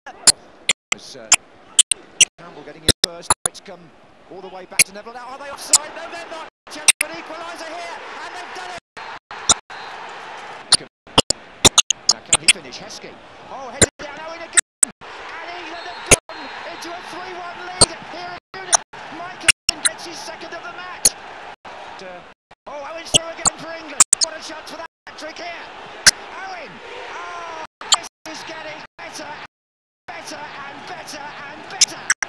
As Campbell getting in first, it's come all the way back to Neville. Now are they offside? No, they're not. Chance for an equaliser here, and they've done it. Now can he finish? Heskey. Oh, headed down. Owen again, and England have gone into a 3-1 lead here in Munich. Michael Owen gets his second of the match. Oh, Owen's through again for England. What a chance for that hat-trick here. Owen. Oh, this is getting better and better and better and better.